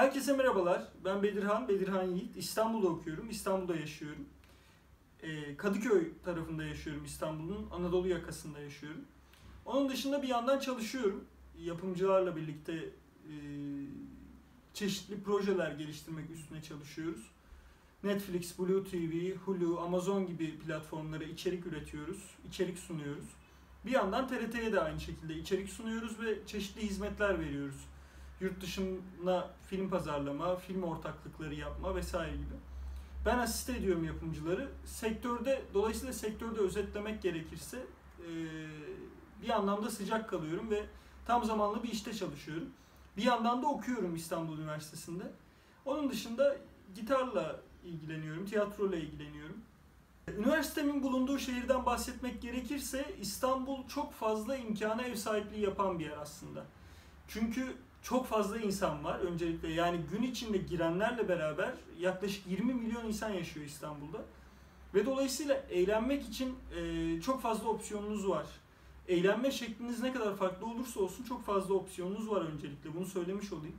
Herkese merhabalar. Ben Bedirhan Yiğit. İstanbul'da okuyorum, İstanbul'da yaşıyorum. Kadıköy tarafında yaşıyorum İstanbul'un, Anadolu yakasında yaşıyorum. Onun dışında bir yandan çalışıyorum. Yapımcılarla birlikte çeşitli projeler geliştirmek üstüne çalışıyoruz. Netflix, Blue TV, Hulu, Amazon gibi platformlara içerik üretiyoruz, içerik sunuyoruz. Bir yandan TRT'ye de aynı şekilde içerik sunuyoruz ve çeşitli hizmetler veriyoruz. Yurt dışına film pazarlama, film ortaklıkları yapma vesaire gibi. Ben asiste ediyorum yapımcıları. Dolayısıyla sektörde özetlemek gerekirse bir anlamda sıcak kalıyorum ve tam zamanlı bir işte çalışıyorum. Bir yandan da okuyorum İstanbul Üniversitesi'nde. Onun dışında gitarla ilgileniyorum, tiyatroyla ilgileniyorum. Üniversitemin bulunduğu şehirden bahsetmek gerekirse İstanbul çok fazla imkana ev sahipliği yapan bir yer aslında. Çünkü çok fazla insan var öncelikle, yani gün içinde girenlerle beraber yaklaşık 20 milyon insan yaşıyor İstanbul'da. Ve dolayısıyla eğlenmek için çok fazla opsiyonunuz var. Eğlenme şekliniz ne kadar farklı olursa olsun çok fazla opsiyonunuz var öncelikle, bunu söylemiş olayım.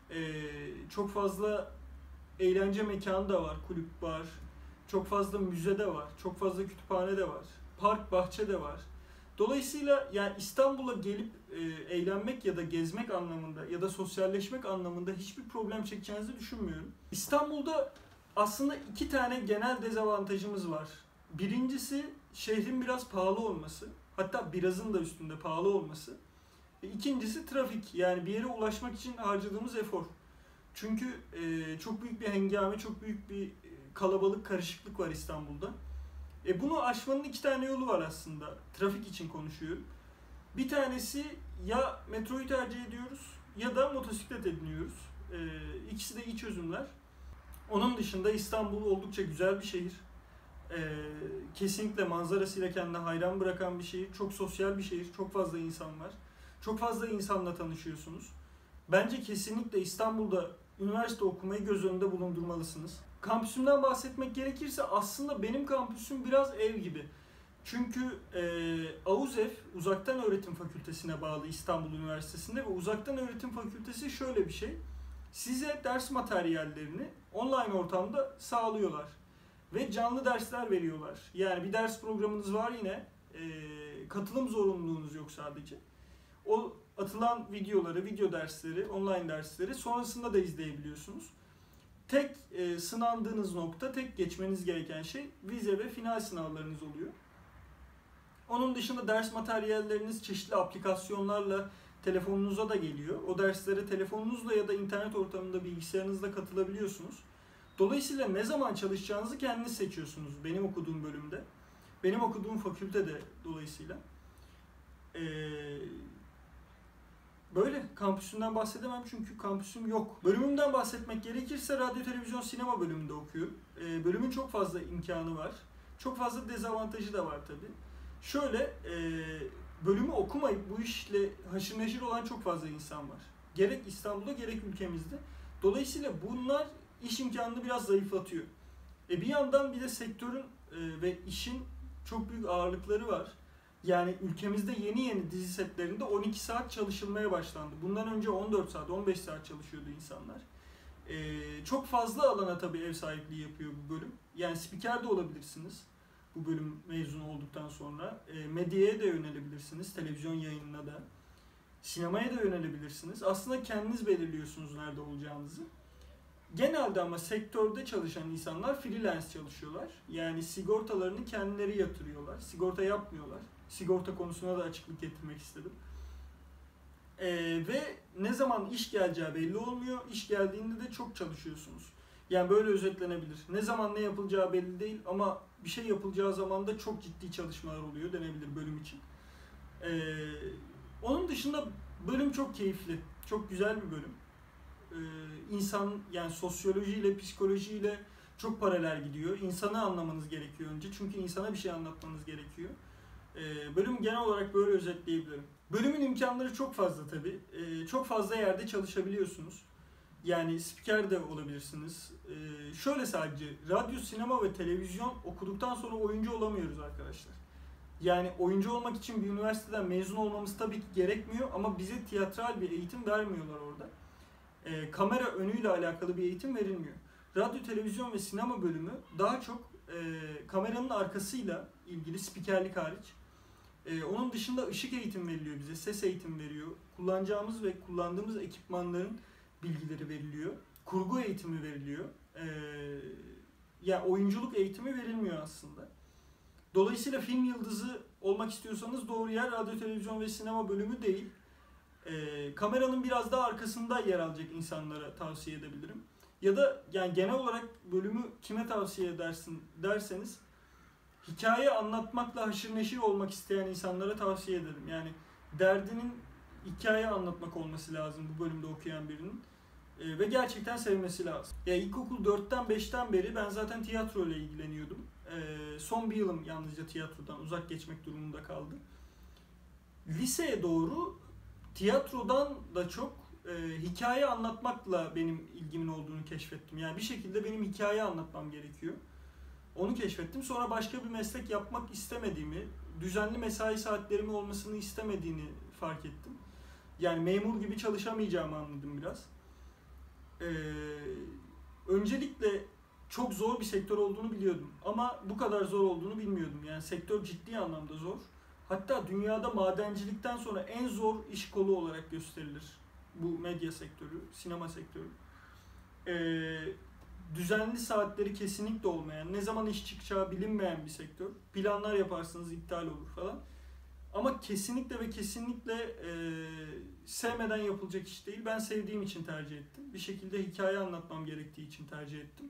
Çok fazla eğlence mekanı da var, kulüp var, çok fazla müze de var, çok fazla kütüphane de var, park, bahçe de var. Dolayısıyla yani İstanbul'a gelip eğlenmek ya da gezmek anlamında ya da sosyalleşmek anlamında hiçbir problem çekeceğinizi düşünmüyorum. İstanbul'da aslında iki tane genel dezavantajımız var. Birincisi şehrin biraz pahalı olması. Hatta birazın da üstünde pahalı olması. İkincisi trafik. Yani bir yere ulaşmak için harcadığımız efor. Çünkü çok büyük bir hengame, çok büyük bir kalabalık, karışıklık var İstanbul'da. Bunu aşmanın iki tane yolu var aslında. Trafik için konuşuyorum. Bir tanesi ya metroyu tercih ediyoruz ya da motosiklet ediniyoruz. İkisi de iyi çözümler. Onun dışında İstanbul oldukça güzel bir şehir. Kesinlikle manzarasıyla kendine hayran bırakan bir şehir. Çok sosyal bir şehir. Çok fazla insan var. Çok fazla insanla tanışıyorsunuz. Bence kesinlikle İstanbul'da üniversite okumayı göz önünde bulundurmalısınız. Kampüsümden bahsetmek gerekirse aslında benim kampüsüm biraz ev gibi. Çünkü AUZEF, Uzaktan Öğretim Fakültesine bağlı İstanbul Üniversitesi'nde ve Uzaktan Öğretim Fakültesi şöyle bir şey. Size ders materyallerini online ortamda sağlıyorlar ve canlı dersler veriyorlar. Yani bir ders programınız var yine, katılım zorunluluğunuz yok sadece. O atılan videoları, video dersleri, online dersleri sonrasında da izleyebiliyorsunuz. Tek sınandığınız nokta, tek geçmeniz gereken şey vize ve final sınavlarınız oluyor. Onun dışında ders materyalleriniz çeşitli aplikasyonlarla telefonunuza da geliyor. O derslere telefonunuzla ya da internet ortamında bilgisayarınızla katılabiliyorsunuz. Dolayısıyla ne zaman çalışacağınızı kendiniz seçiyorsunuz benim okuduğum bölümde. Benim okuduğum fakültede dolayısıyla. Böyle kampüsünden bahsedemem çünkü kampüsüm yok. Bölümümden bahsetmek gerekirse radyo, televizyon, sinema bölümünde okuyorum. Bölümün çok fazla imkanı var. Çok fazla dezavantajı da var tabii. Şöyle, bölümü okumayıp bu işle haşır neşir olan çok fazla insan var. Gerek İstanbul'da gerek ülkemizde. Dolayısıyla bunlar iş imkanını biraz zayıflatıyor. Bir yandan bir de sektörün ve işin çok büyük ağırlıkları var. Yani ülkemizde yeni dizi setlerinde 12 saat çalışılmaya başlandı. Bundan önce 14 saat, 15 saat çalışıyordu insanlar. Çok fazla alana tabii ev sahipliği yapıyor bu bölüm. Yani spiker de olabilirsiniz bu bölüm mezun olduktan sonra. Medyaya da yönelebilirsiniz, televizyon yayınına da. Sinemaya da yönelebilirsiniz. Aslında kendiniz belirliyorsunuz nerede olacağınızı. Genelde ama sektörde çalışan insanlar freelance çalışıyorlar. Yani sigortalarını kendileri yatırıyorlar. Sigorta yapmıyorlar. Sigorta konusuna da açıklık getirmek istedim. Ve ne zaman iş geleceği belli olmuyor. İş geldiğinde de çok çalışıyorsunuz. Yani böyle özetlenebilir. Ne zaman ne yapılacağı belli değil ama bir şey yapılacağı zaman da çok ciddi çalışmalar oluyor denebilir bölüm için. Onun dışında bölüm çok keyifli. Çok güzel bir bölüm. İnsan, yani sosyolojiyle, psikolojiyle çok paralel gidiyor. İnsanı anlamanız gerekiyor önce. Çünkü insana bir şey anlatmanız gerekiyor. Bölüm genel olarak böyle özetleyebilirim. Bölümün imkanları çok fazla tabii. Çok fazla yerde çalışabiliyorsunuz. Yani spiker de olabilirsiniz. Şöyle sadece radyo, sinema ve televizyon okuduktan sonra oyuncu olamıyoruz arkadaşlar. Yani oyuncu olmak için bir üniversiteden mezun olmamız tabii ki gerekmiyor ama bize tiyatral bir eğitim vermiyorlar orada. Kamera önüyle alakalı bir eğitim verilmiyor. Radyo, televizyon ve sinema bölümü daha çok kameranın arkasıyla ilgili, spikerlik hariç. Onun dışında ışık eğitim veriliyor bize, ses eğitim veriyor. Kullanacağımız ve kullandığımız ekipmanların bilgileri veriliyor. Kurgu eğitimi veriliyor. Yani oyunculuk eğitimi verilmiyor aslında. Dolayısıyla film yıldızı olmak istiyorsanız doğru yer radyo, televizyon ve sinema bölümü değil. Kameranın biraz daha arkasında yer alacak insanlara tavsiye edebilirim. Ya da yani genel olarak bölümü kime tavsiye edersin derseniz, hikaye anlatmakla haşır neşir olmak isteyen insanlara tavsiye ederim. Yani derdinin hikaye anlatmak olması lazım bu bölümde okuyan birinin. Ve gerçekten sevmesi lazım. Ya ilkokul 4'ten 5'ten beri ben zaten tiyatro ile ilgileniyordum. Son bir yılım yalnızca tiyatrodan uzak geçmek durumunda kaldı. Liseye doğru tiyatrodan da çok hikaye anlatmakla benim ilgimin olduğunu keşfettim. Yani bir şekilde benim hikaye anlatmam gerekiyor. Onu keşfettim. Sonra başka bir meslek yapmak istemediğimi, düzenli mesai saatlerimi olmasını istemediğini fark ettim. Yani memur gibi çalışamayacağımı anladım biraz. Öncelikle çok zor bir sektör olduğunu biliyordum. Ama bu kadar zor olduğunu bilmiyordum. Yani sektör ciddi anlamda zor. Hatta dünyada madencilikten sonra en zor iş kolu olarak gösterilir bu medya sektörü, sinema sektörü. Düzenli saatleri kesinlikle olmayan, ne zaman iş çıkacağı bilinmeyen bir sektör. Planlar yaparsınız, iptal olur falan. Ama kesinlikle ve kesinlikle sevmeden yapılacak iş değil. Ben sevdiğim için tercih ettim. Bir şekilde hikaye anlatmam gerektiği için tercih ettim.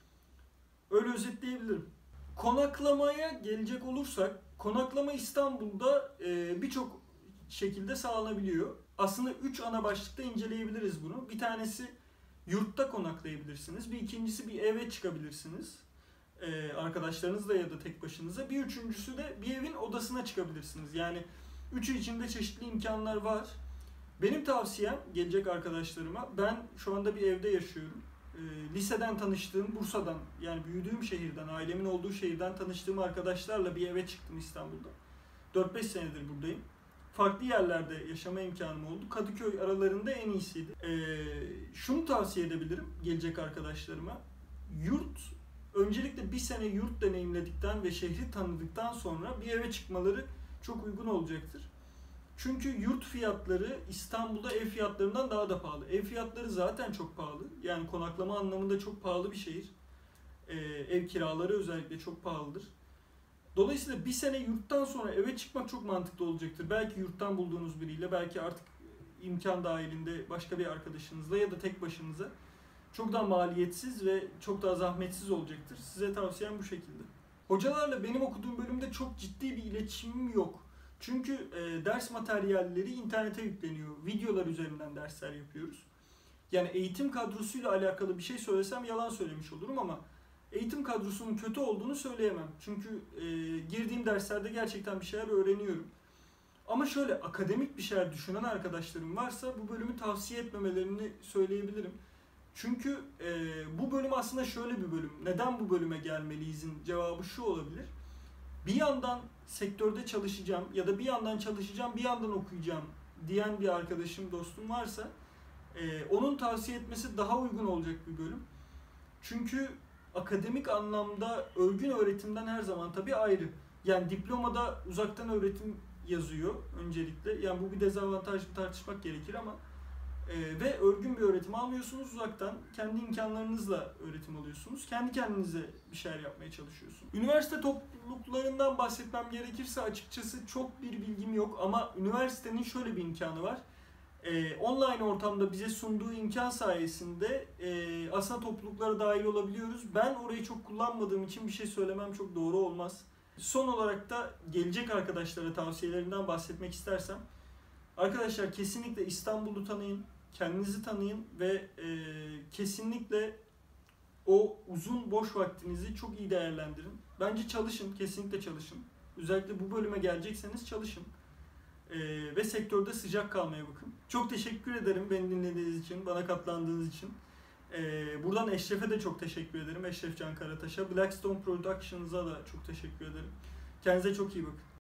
Öyle özetleyebilirim. Konaklamaya gelecek olursak, konaklama İstanbul'da birçok şekilde sağlanabiliyor. Aslında 3 ana başlıkta inceleyebiliriz bunu. Bir tanesi yurtta konaklayabilirsiniz. Bir ikincisi bir eve çıkabilirsiniz. Arkadaşlarınızla ya da tek başınıza. Bir üçüncüsü de bir evin odasına çıkabilirsiniz. Yani üçü içinde çeşitli imkanlar var. Benim tavsiyem gelecek arkadaşlarıma, ben şu anda bir evde yaşıyorum. Liseden tanıştığım, Bursa'dan yani büyüdüğüm şehirden, ailemin olduğu şehirden tanıştığım arkadaşlarla bir eve çıktım İstanbul'da. 4-5 senedir buradayım. Farklı yerlerde yaşama imkanım oldu. Kadıköy aralarında en iyisiydi. Şunu tavsiye edebilirim gelecek arkadaşlarıma. Öncelikle bir sene yurt deneyimledikten ve şehri tanıdıktan sonra bir eve çıkmaları çok uygun olacaktır. Çünkü yurt fiyatları İstanbul'da ev fiyatlarından daha da pahalı. Ev fiyatları zaten çok pahalı. Yani konaklama anlamında çok pahalı bir şehir. Ev kiraları özellikle çok pahalıdır. Dolayısıyla bir sene yurttan sonra eve çıkmak çok mantıklı olacaktır. Belki yurttan bulduğunuz biriyle, belki artık imkan dahilinde başka bir arkadaşınızla ya da tek başınıza çok daha maliyetsiz ve çok daha zahmetsiz olacaktır. Size tavsiyem bu şekilde. Hocalarla benim okuduğum bölümde çok ciddi bir iletişimim yok. Çünkü ders materyalleri internete yükleniyor. Videolar üzerinden dersler yapıyoruz. Yani eğitim kadrosuyla alakalı bir şey söylesem yalan söylemiş olurum ama eğitim kadrosunun kötü olduğunu söyleyemem. Çünkü girdiğim derslerde gerçekten bir şeyler öğreniyorum. Ama şöyle akademik bir şeyler düşünen arkadaşlarım varsa bu bölümü tavsiye etmemelerini söyleyebilirim. Çünkü bu bölüm aslında şöyle bir bölüm. Neden bu bölüme gelmeliyizin cevabı şu olabilir. Bir yandan sektörde çalışacağım ya da bir yandan çalışacağım, bir yandan okuyacağım diyen bir arkadaşım, dostum varsa onun tavsiye etmesi daha uygun olacak bir bölüm. Çünkü akademik anlamda örgün öğretimden her zaman tabii ayrı. Yani diplomada uzaktan öğretim yazıyor öncelikle. Yani bu bir dezavantaj mı tartışmak gerekir ama ve örgün bir öğretim almıyorsunuz uzaktan. Kendi imkanlarınızla öğretim alıyorsunuz. Kendi kendinize bir şeyler yapmaya çalışıyorsunuz. Üniversite topluluklarından bahsetmem gerekirse açıkçası çok bir bilgim yok ama üniversitenin şöyle bir imkanı var. Online ortamda bize sunduğu imkan sayesinde aslında topluluklara dahil olabiliyoruz. Ben orayı çok kullanmadığım için bir şey söylemem çok doğru olmaz. Son olarak da gelecek arkadaşlara tavsiyelerinden bahsetmek istersem, arkadaşlar kesinlikle İstanbul'u tanıyın, kendinizi tanıyın ve kesinlikle o uzun boş vaktinizi çok iyi değerlendirin. Bence çalışın, kesinlikle çalışın. Özellikle bu bölüme gelecekseniz çalışın. Ve sektörde sıcak kalmaya bakın. Çok teşekkür ederim beni dinlediğiniz için, bana katlandığınız için. Buradan Eşref'e de çok teşekkür ederim. Eşref Can Karataş'a. Blackstone Productions'a da çok teşekkür ederim. Kendinize çok iyi bakın.